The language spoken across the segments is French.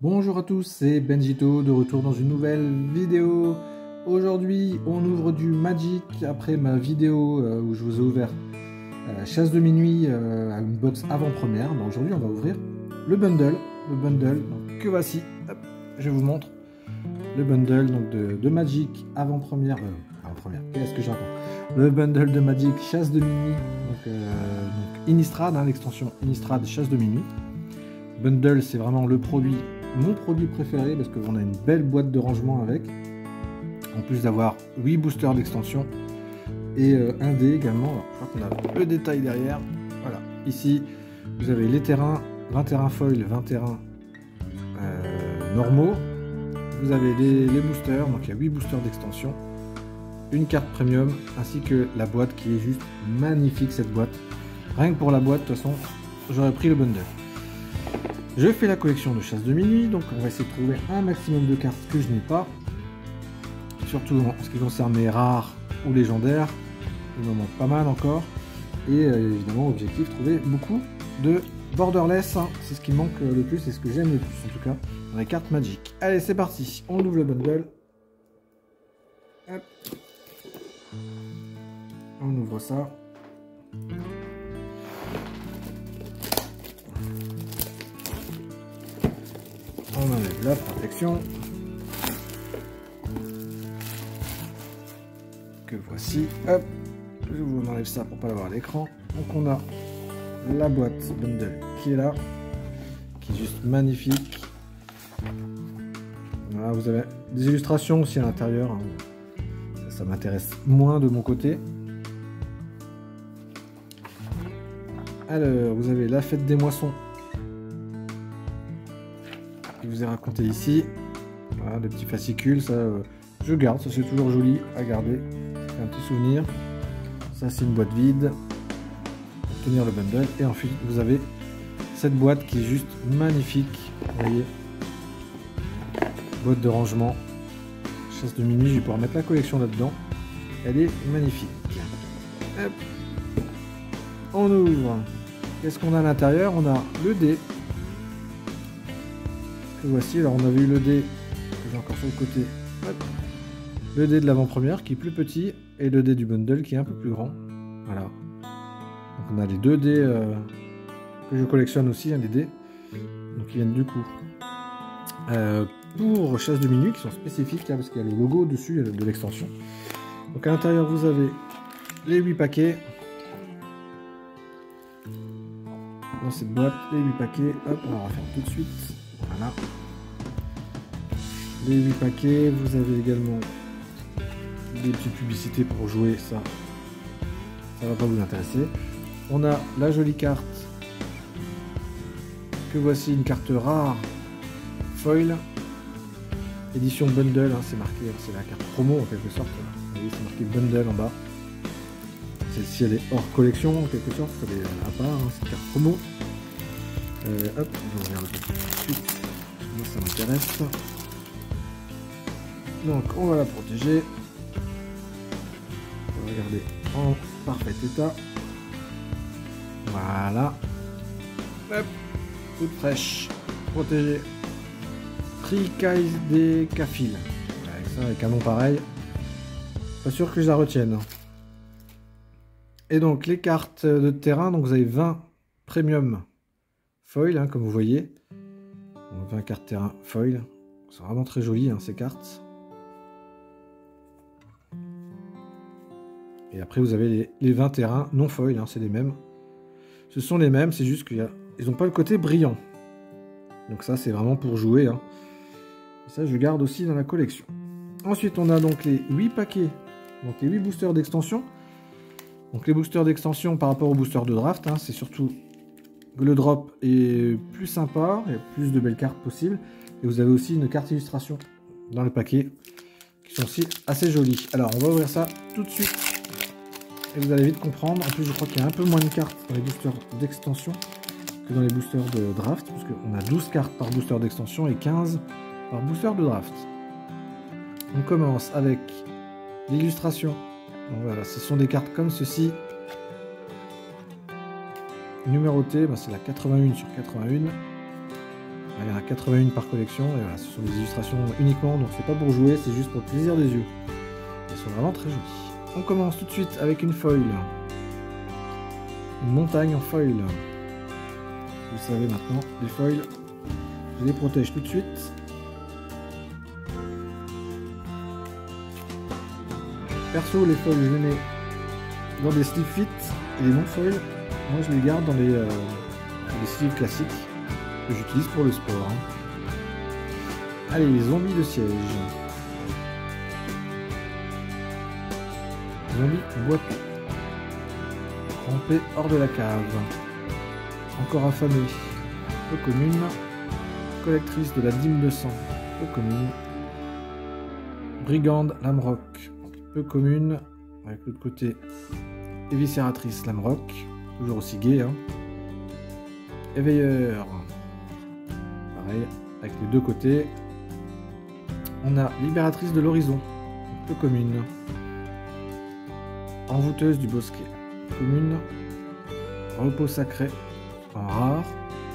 Bonjour à tous, c'est Benjito de retour dans une nouvelle vidéo. Aujourd'hui, on ouvre du Magic après ma vidéo où je vous ai ouvert chasse de minuit à une box avant-première. Aujourd'hui, on va ouvrir le bundle. Donc, que voici. Hop, je vous montre le bundle donc, de Magic avant-première. Qu'est-ce que je raconte? Le bundle de Magic chasse de minuit. Donc Innistrad, l'extension Innistrad chasse de minuit. Bundle, c'est vraiment le produit, mon produit préféré, parce qu'on a une belle boîte de rangement avec, en plus d'avoir 8 boosters d'extension et un dé également. Alors, je crois qu'on a le détail derrière. Voilà, ici vous avez les terrains, 20 terrains foil, 20 terrains normaux. Vous avez les boosters, donc il y a 8 boosters d'extension, une carte premium, ainsi que la boîte qui est juste magnifique. Cette boîte, rien que pour la boîte, de toute façon, j'aurais pris le bundle. Je fais la collection de chasse de minuit, donc on va essayer de trouver un maximum de cartes que je n'ai pas. Surtout en ce qui concerne les rares ou légendaires, il m'en manque pas mal encore. Et évidemment, objectif, trouver beaucoup de borderless, hein. C'est ce qui manque le plus, c'est ce que j'aime le plus en tout cas, dans les cartes Magic. Allez, c'est parti, on ouvre le bundle. Hop. On ouvre ça. On enlève la protection que voici. Hop, je vous enlève ça pour pas l'avoir à l'écran. Donc on a la boîte bundle qui est là, qui est juste magnifique. Voilà, vous avez des illustrations aussi à l'intérieur, hein. Ça m'intéresse moins de mon côté. Alors, vous avez la fête des moissons. Je vous ai raconté ici. Voilà, des petits fascicules, ça je garde, ça c'est toujours joli à garder. C'est un petit souvenir. Ça c'est une boîte vide pour tenir le bundle. Et ensuite vous avez cette boîte qui est juste magnifique. Vous voyez, boîte de rangement, chasse de minuit. Je vais pouvoir mettre la collection là-dedans. Elle est magnifique. Hop. On ouvre. Qu'est-ce qu'on a à l'intérieur? On a le dé. Voici, alors on avait eu le dé que j'ai encore sur le côté. Hop. Le dé de l'avant-première qui est plus petit et le dé du bundle qui est un peu plus grand. Voilà. Donc on a les deux dés que je collectionne aussi, hein, les dés. Donc ils viennent du coup pour chasse de minuit, qui sont spécifiques là, parce qu'il y a le logo dessus de l'extension. Donc à l'intérieur vous avez les 8 paquets. Dans cette boîte, les 8 paquets. Hop, on va refaire tout de suite. Voilà. Les 8 paquets, vous avez également des petites publicités pour jouer, ça va pas vous intéresser. On a la jolie carte, que voici, une carte rare, foil, édition bundle, hein, c'est marqué, c'est la carte promo en quelque sorte. Vous voyez, c'est marqué bundle en bas. Celle-ci elle est hors collection en quelque sorte, elle est à part, hein, c'est une carte promo. Hop, on va regarder tout de suite. Moi ça m'intéresse. Donc on va la protéger. On va regarder en parfait état. Voilà. Hop, toute fraîche. Protégée. Tricaïdécaphile. Avec ça, avec un nom pareil. Pas sûr que je la retienne. Et donc les cartes de terrain, donc vous avez 20 premium foil, hein, comme vous voyez. Donc 20 cartes terrain foil. C'est vraiment très joli, hein, ces cartes. Et après vous avez les 20 terrains non foil, hein, c'est les mêmes. Ce sont les mêmes, c'est juste qu'ils n'ont pas le côté brillant. Donc ça c'est vraiment pour jouer, hein. Et ça je garde aussi dans la collection. Ensuite on a donc les 8 paquets, donc les 8 boosters d'extension. Donc les boosters d'extension par rapport aux boosters de draft, hein, c'est surtout que le drop est plus sympa, il y a plus de belles cartes possibles. Et vous avez aussi une carte illustration dans le paquet, qui sont aussi assez jolies. Alors on va ouvrir ça tout de suite. Et vous allez vite comprendre. En plus je crois qu'il y a un peu moins de cartes dans les boosters d'extension que dans les boosters de draft. Parce qu'on a 12 cartes par booster d'extension et 15 par booster de draft. On commence avec l'illustration. Voilà, ce sont des cartes comme ceci. Numérotées, ben c'est la 81 sur 81. Il y en a 81 par collection, et voilà, ce sont des illustrations uniquement, donc c'est pas pour jouer, c'est juste pour le plaisir des yeux. Elles sont vraiment très jolies. On commence tout de suite avec une foil. Une montagne en foil. Vous savez maintenant, les foils, je les protège tout de suite. Perso, les foils, je les mets dans des sleeve fit, et les non-foils, moi je les garde dans les sleeves classiques que j'utilise pour le sport. Allez, les zombies de siège. Zombie boiteux. Rampé hors de la cave. Encore affamé. Peu commune. Collectrice de la dîme de sang. Peu commune. Brigande Lamrock. Peu commune. Avec l'autre côté. Éviscératrice Lamrock. Toujours aussi gay. Hein. Éveilleur. Pareil. Avec les deux côtés. On a Libératrice de l'horizon. Peu commune. Envoûteuse du bosquet, commune. Repos sacré, en rare.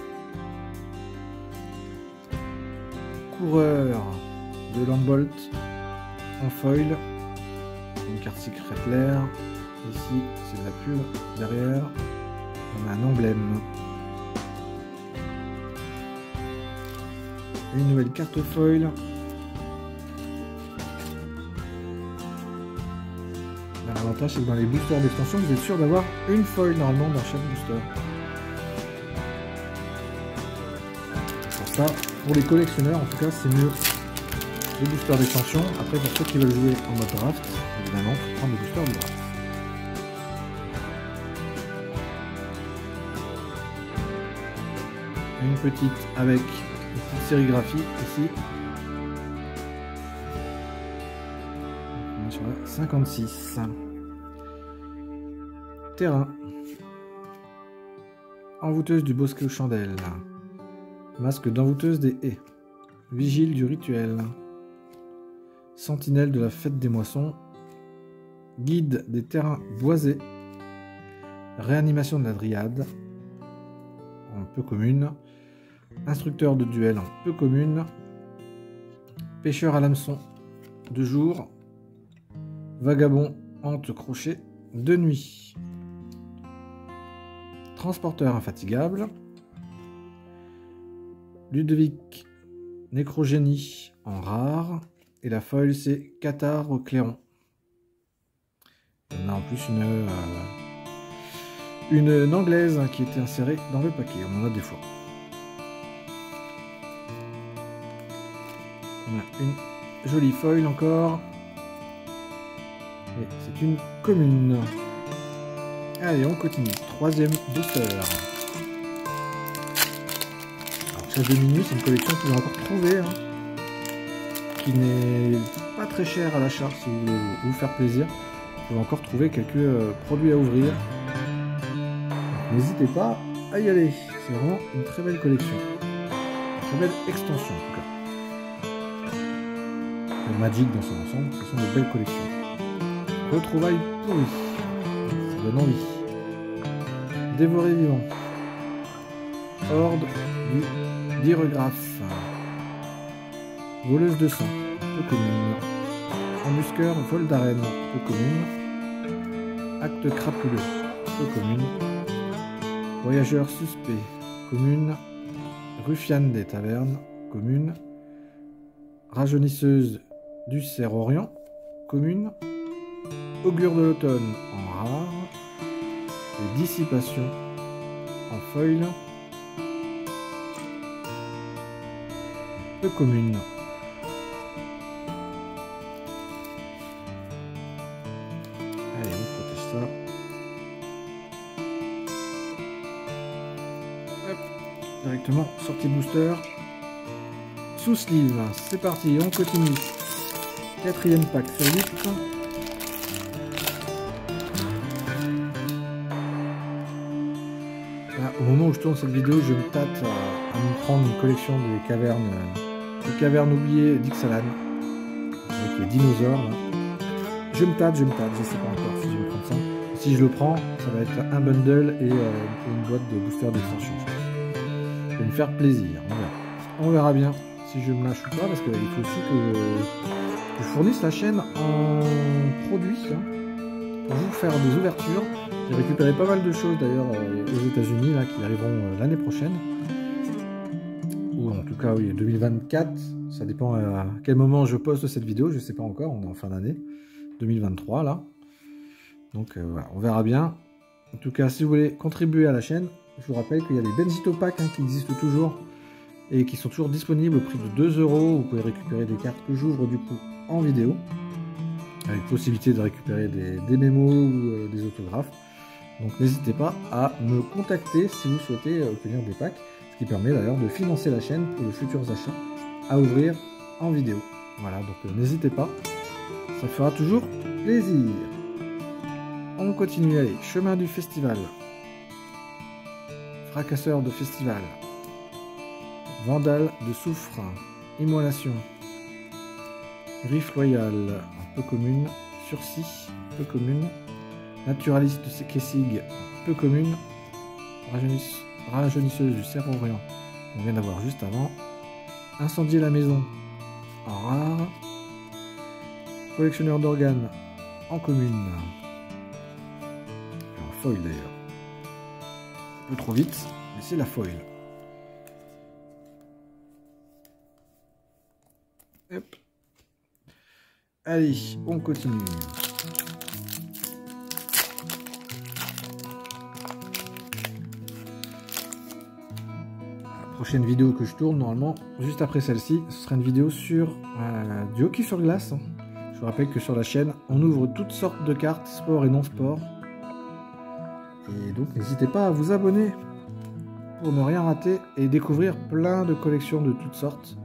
Coureur de Lambolt, en foil. Une carte secrète l'air. Ici, c'est de la pub. Derrière, on a un emblème. Une nouvelle carte foil. L'avantage, c'est que dans les boosters d'extension, vous êtes sûr d'avoir une foil normalement dans chaque booster. Pour ça, pour les collectionneurs, en tout cas, c'est mieux les boosters d'extension. Après, pour ceux qui veulent jouer en mode draft, évidemment, il faut prendre les boosters de draft. Une petite avec une petite sérigraphie ici. On est sur la 56. Terrain. Envoûteuse du bosquet aux chandelles. Masque d'envoûteuse des haies. Vigile du rituel. Sentinelle de la fête des moissons. Guide des terrains boisés. Réanimation de la dryade. En peu commune. Instructeur de duel en peu commune. Pêcheur à l'hameçon de jour. Vagabond hante crochet de nuit. Transporteur infatigable. Ludovic Nécrogénie en rare. Et la foil, c'est Cathare au clairon. On a en plus une anglaise qui était insérée dans le paquet. On en a des fois. On a une jolie foil encore. Et c'est une commune. Allez, on continue. Troisième booster. Alors, Chasse de minuit, c'est une collection que vous avez encore trouvée. Hein, qui n'est pas très chère à l'achat si vous voulez vous faire plaisir. Vous pouvez encore trouver quelques produits à ouvrir. N'hésitez pas à y aller. C'est vraiment une très belle collection. Une très belle extension en tout cas. Le Magic dans son ensemble, ce sont de belles collections. Retrouvailles pourries. Ça donne envie. Dévoré vivant. Horde du Diregraphe. Voleuse de sang, peu commune. Embusqueur, vol d'arène, peu commune. Acte crapuleux, peu commune. Voyageur suspect, commune. Ruffiane des tavernes, commune. Rajeunisseuse du Cerf-Orient, commune. Augure de l'automne en rare. Et dissipation en foil. Peu commune. Allez, on protège ça. Hop, directement, sortie booster. Sous sleeve, c'est parti, on continue. Quatrième pack sur 8. Là, au moment où je tourne cette vidéo, je me tâte à me prendre une collection des cavernes oubliées d'Ixalan. Avec les dinosaures. Là. Je me tâte, je sais pas encore si je vais prendre ça. Si je le prends, ça va être un bundle et une boîte de booster d'extension. Je vais me faire plaisir, on verra. On verra bien si je me lâche ou pas, parce qu'il faut aussi que je fournisse la chaîne en produits hein, pour vous faire des ouvertures. J'ai récupéré pas mal de choses d'ailleurs aux États-Unis là qui arriveront l'année prochaine. Ou en tout cas oui 2024. Ça dépend à quel moment je poste cette vidéo, je sais pas encore, on est en fin d'année 2023 là. Donc voilà, on verra bien. En tout cas, si vous voulez contribuer à la chaîne, je vous rappelle qu'il y a des Benzito Packs hein, qui existent toujours et qui sont toujours disponibles au prix de 2 €. Vous pouvez récupérer des cartes que j'ouvre du coup en vidéo, avec possibilité de récupérer des mémos ou des autographes. Donc n'hésitez pas à me contacter si vous souhaitez obtenir des packs, ce qui permet d'ailleurs de financer la chaîne pour de futurs achats à ouvrir en vidéo. Voilà, donc n'hésitez pas, ça fera toujours plaisir. On continue, allez, chemin du festival, fracasseur de festival, vandale de soufre, immolation, griffe loyale, peu commune, sursis, peu commune, naturaliste de Kessig, peu commune, rajeunisseuse du Cerf-Orient, qu'on vient d'avoir juste avant, incendier la maison, en rare, collectionneur d'organes, en commune, en foil d'ailleurs, un peu trop vite, mais c'est la foil. Hop. Allez, on continue. La prochaine vidéo que je tourne, normalement, juste après celle-ci, ce sera une vidéo sur du hockey sur glace. Je vous rappelle que sur la chaîne, on ouvre toutes sortes de cartes, sport et non-sport. Et donc, n'hésitez pas à vous abonner pour ne rien rater et découvrir plein de collections de toutes sortes.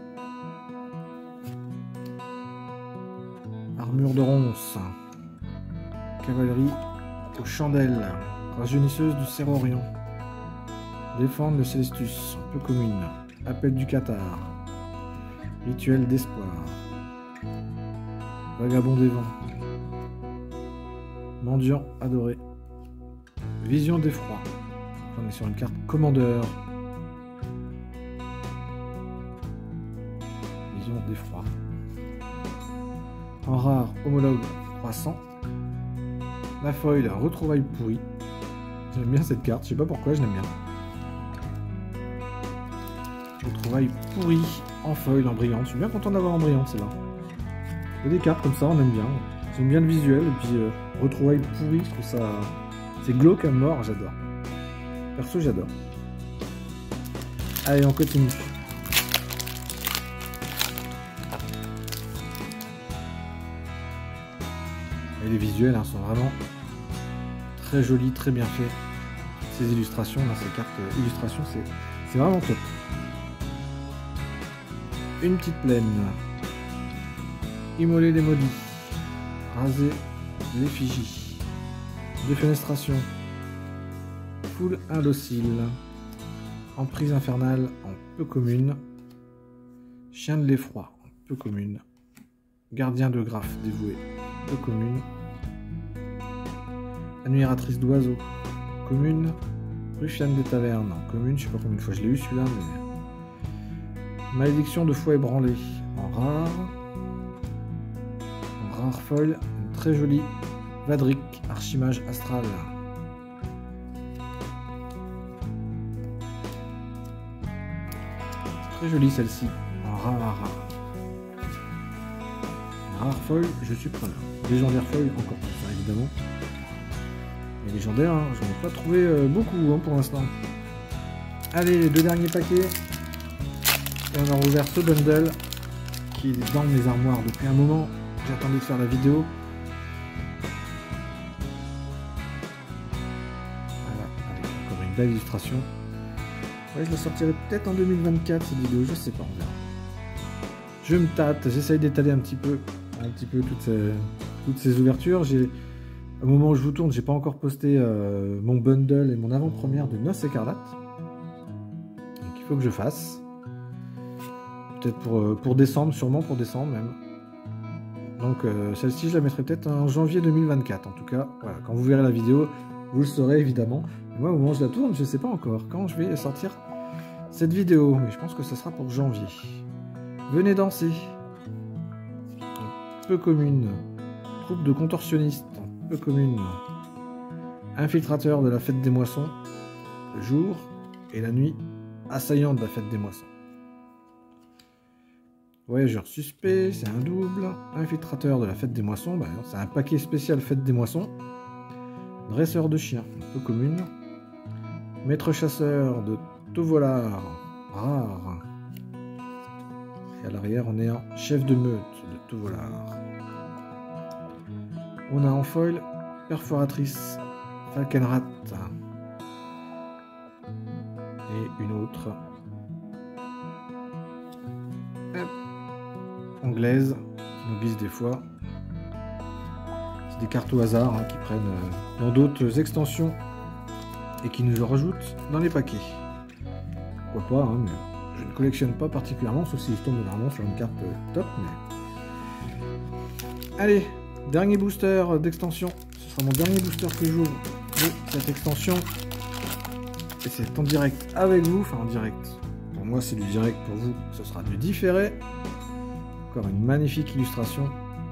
Armure de ronce, cavalerie aux chandelles, rajeunisseuse du Cerf-Orient, défendre le Célestus, peu commune, appel du Qatar, rituel d'espoir, vagabond des vents, mendiant adoré, vision d'effroi. On est sur une carte commandeur, vision d'effroi. En rare, homologue croissant. La foil, retrouvaille pourrie. J'aime bien cette carte, je sais pas pourquoi, je l'aime bien. Retrouvaille pourrie en foil, en brillante. Je suis bien content d'avoir en brillante, c'est là. Il y a des cartes comme ça, on aime bien. J'aime bien le visuel, et puis retrouvaille pourrie, je trouve ça. C'est glauque à mort, j'adore. Perso, j'adore. Allez, on continue. Et les visuels hein, sont vraiment très jolis, très bien faits. Ces illustrations, là, ces cartes illustrations, c'est vraiment top. Une petite plaine. Immoler les maudits. Raser l'effigie. Défenestration. Foule indocile. Emprise infernale en peu commune. Chien de l'effroi en peu commune. Gardien de graphe dévoué. Peu commune. Admiratrice d'oiseaux, commune. Ruffiane des tavernes, commune. Je sais pas combien de fois je l'ai eu celui-là, mais. Malédiction de foi ébranlée, en rare. En rare foil, une très jolie. Vadric, archimage astral. Très jolie celle-ci, en rare. Rare foil, je suis preneur. Légendaire foil, encore plus, ça, évidemment. Mais légendaire, hein, j'en ai pas trouvé beaucoup hein, pour l'instant. Allez, les deux derniers paquets. Et on a rouvert ce bundle qui est dans mes armoires depuis un moment. J'attendais de faire la vidéo. Voilà, avec encore une belle illustration. Ouais, je la sortirai peut-être en 2024 cette vidéo, je sais pas, on verra. Je me tâte, j'essaye d'étaler un petit peu toutes ces ouvertures. Au moment où je vous tourne, j'ai pas encore posté mon bundle et mon avant-première de Noces Écarlates. Donc il faut que je fasse. Peut-être pour décembre, sûrement pour décembre même. Donc celle-ci, je la mettrai peut-être en janvier 2024. En tout cas, voilà, quand vous verrez la vidéo, vous le saurez évidemment. Et moi, au moment où je la tourne, je sais pas encore quand je vais sortir cette vidéo, mais je pense que ça sera pour janvier. Venez danser. Peu commune. Troupe de contorsionnistes. Peu commune. Infiltrateur de la fête des moissons. Le jour et la nuit. Assaillant de la fête des moissons. Voyageur suspect, c'est un double. Infiltrateur de la fête des moissons, bah, c'est un paquet spécial fête des moissons. Dresseur de chiens, peu commune. Maître chasseur de Tovolar, rare. Et à l'arrière, on est en chef de meute de Tovolar. On a en foil perforatrice Falkenrat. Et une autre anglaise qui nous glisse des fois. C'est des cartes au hasard qui prennent dans d'autres extensions et qui nous en rajoutent dans les paquets. Pourquoi pas, mais je ne collectionne pas particulièrement, sauf si je tombe vraiment sur une carte top. Mais... Allez, dernier booster d'extension. Ce sera mon dernier booster que j'ouvre de cette extension. Et c'est en direct avec vous, enfin en direct. Pour moi c'est du direct, pour vous ce sera du différé. Encore une magnifique illustration.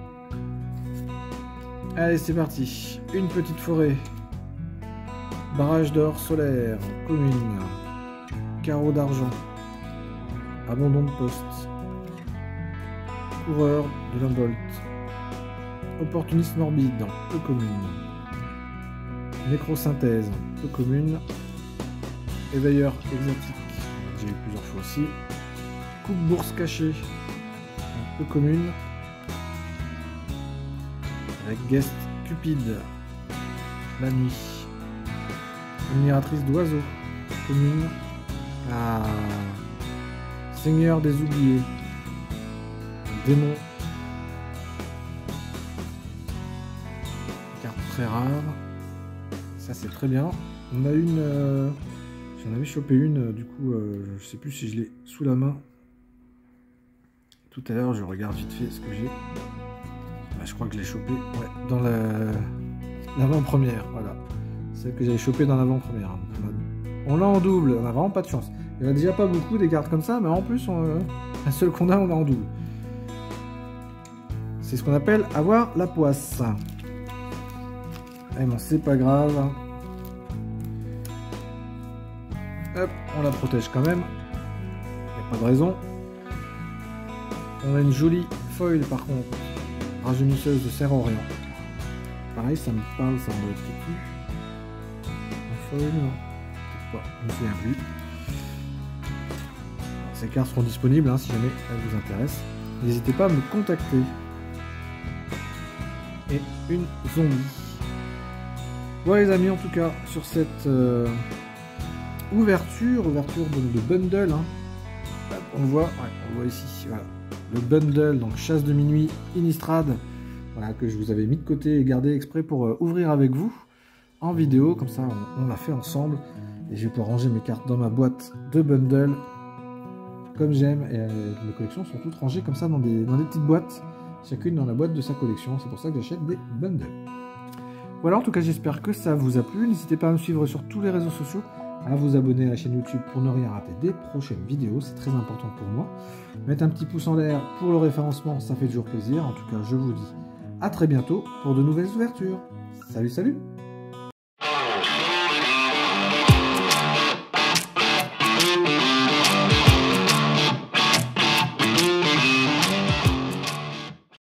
Allez, c'est parti. Une petite forêt. Barrage d'or solaire. Commune. Carreau d'argent. Abandon de poste. Coureur de Lumbolt. Opportuniste morbide. Peu commune. Nécrosynthèse. Peu commune. Éveilleur exotique. J'ai eu plusieurs fois aussi. Coupe-bourse cachée. Peu commune. Avec guest Cupide. La nuit. Admiratrice d'oiseaux. Commune. Ah. Seigneur des oubliés. Démon. Carte très rare. Ça c'est très bien. On a une... J'en avais chopé une, du coup, je sais plus si je l'ai sous la main. Tout à l'heure, je regarde vite fait ce que j'ai. Bah, je crois que je l'ai chopé dans l'avant-première, voilà. Celle que j'avais chopé dans l'avant-première. On l'a en double, on a vraiment pas de chance. Il n'y en a déjà pas beaucoup des cartes comme ça, mais en plus, la seule qu'on a, on l'a en double. C'est ce qu'on appelle avoir la poisse. Eh ben, c'est pas grave. Hop, on la protège quand même. Il n'y a pas de raison. On a une jolie foil par contre. Rajeunisseuse de Serre-Orient. Pareil, ça me parle, ça doit être qui. En foil, non. Peut-être pas, je me souviens plus. Ces cartes seront disponibles si jamais elles vous intéressent. N'hésitez pas à me contacter. Et une zombie. Voilà les amis, en tout cas, sur cette... ouverture de bundle. On voit ici, voilà. Le bundle, donc chasse de minuit, Innistrad, voilà, que je vous avais mis de côté et gardé exprès pour ouvrir avec vous en vidéo, comme ça on l'a fait ensemble, et je vais pouvoir ranger mes cartes dans ma boîte de bundle, comme j'aime, et mes collections sont toutes rangées comme ça dans des petites boîtes, chacune dans la boîte de sa collection, c'est pour ça que j'achète des bundles. Voilà, en tout cas j'espère que ça vous a plu, n'hésitez pas à me suivre sur tous les réseaux sociaux, à vous abonner à la chaîne YouTube pour ne rien rater des prochaines vidéos, c'est très important pour moi. Mettre un petit pouce en l'air pour le référencement, ça fait toujours plaisir. En tout cas, je vous dis à très bientôt pour de nouvelles ouvertures. Salut, salut!